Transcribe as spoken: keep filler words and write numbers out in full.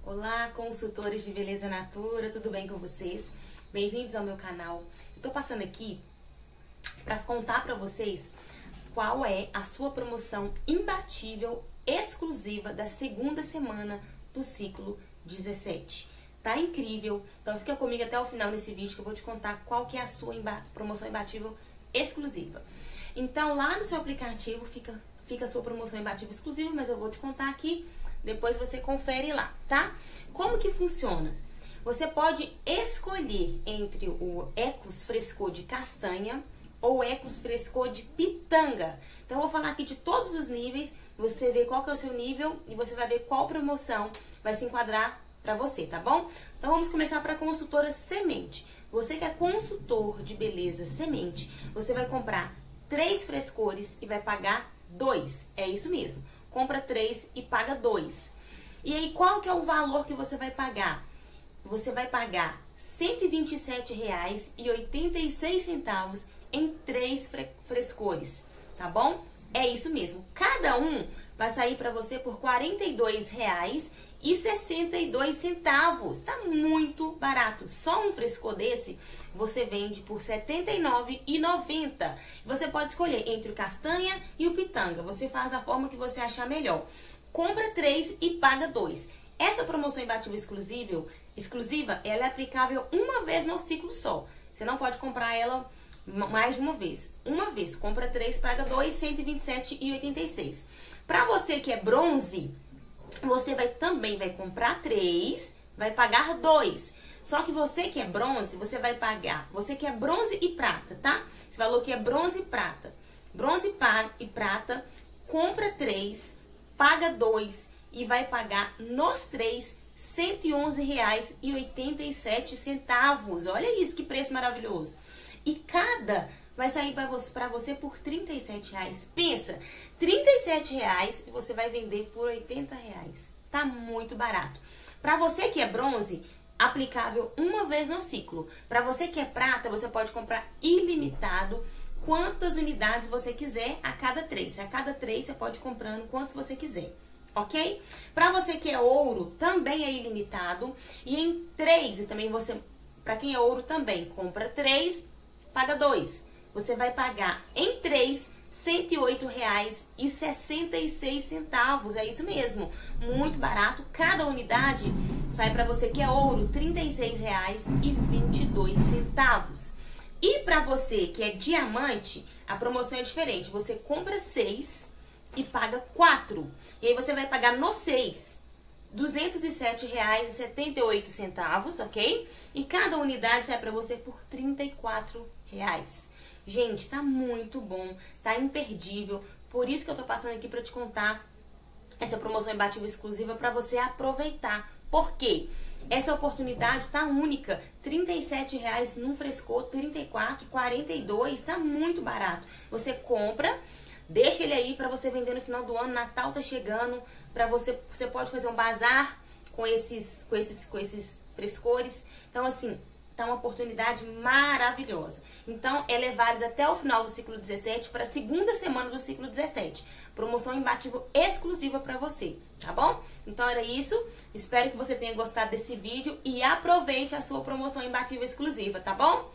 Olá, consultores de Beleza Natura, tudo bem com vocês? Bem-vindos ao meu canal. Eu tô passando aqui para contar para vocês qual é a sua promoção imbatível exclusiva da segunda semana do ciclo dezessete. Tá incrível, então fica comigo até o final nesse vídeo que eu vou te contar qual que é a sua imba- promoção imbatível exclusiva. Então lá no seu aplicativo fica, fica a sua promoção imbatível exclusiva, mas eu vou te contar aqui, depois você confere lá, tá? Como que funciona? Você pode escolher entre o Ecos Frescor de castanha ou Ecos Frescor de pitanga. Então eu vou falar aqui de todos os níveis, você vê qual que é o seu nível e você vai ver qual promoção vai se enquadrar para você, tá bom? Então vamos começar para a consultora semente. Você que é consultor de beleza semente, você vai comprar três frescores e vai pagar dois. É isso mesmo. Compra três e paga dois. E aí qual que é o valor que você vai pagar? Você vai pagar cento e vinte e sete reais e oitenta e seis centavos em três frescores, tá bom? É isso mesmo. Cada um vai sair para você por quarenta e dois reais e sessenta e dois centavos. Tá muito barato. Só um frescor desse você vende por setenta e nove reais e noventa centavos. Você pode escolher entre o castanha e o pitanga. Você faz da forma que você achar melhor. Compra três e paga dois. Essa promoção imbatível exclusiva, exclusiva, ela é aplicável uma vez no ciclo só. Você não pode comprar ela mais de uma vez. Uma vez. Compra três, paga dois, cento e vinte e sete reais e oitenta e seis centavos. Para você que é bronze, você vai também vai comprar três, vai pagar dois. Só que você que é bronze, você vai pagar, você que é bronze e prata, tá? Esse valor que é bronze e prata. Bronze e prata, compra três, paga dois e vai pagar nos três cento e onze reais e oitenta e sete centavos. Olha isso, que preço maravilhoso. E cada vai sair para você, para você por trinta e sete reais. Pensa, trinta e sete reais e você vai vender por oitenta reais. Tá muito barato. Para você que é bronze, aplicável uma vez no ciclo. Para você que é prata, você pode comprar ilimitado, quantas unidades você quiser a cada três. A cada três você pode ir comprando quantos você quiser, ok? Para você que é ouro, também é ilimitado. E em três, e também você, para quem é ouro também, compra três, paga dois. Você vai pagar em três, cento e oito reais e sessenta e seis centavos. É isso mesmo, muito barato. Cada unidade sai para você que é ouro, trinta e seis reais e vinte e dois centavos. E para você que é diamante, a promoção é diferente. Você compra seis e paga quatro. E aí você vai pagar no seis, duzentos e sete reais e setenta e oito centavos, ok? E cada unidade sai para você por trinta e quatro reais. Gente, tá muito bom, tá imperdível. Por isso que eu tô passando aqui para te contar essa promoção imbatível exclusiva para você aproveitar. Por quê? Essa oportunidade tá única. trinta e sete reais num frescor, trinta e quatro, quarenta e dois, tá muito barato. Você compra, deixa ele aí para você vender no final do ano. Natal tá chegando, para você, você pode fazer um bazar com esses, com esses, com esses frescores. Então assim, tá uma oportunidade maravilhosa. Então, ela é válida até o final do ciclo dezessete, para a segunda semana do ciclo dezessete. Promoção imbatível exclusiva para você, tá bom? Então, era isso. Espero que você tenha gostado desse vídeo e aproveite a sua promoção imbatível exclusiva, tá bom?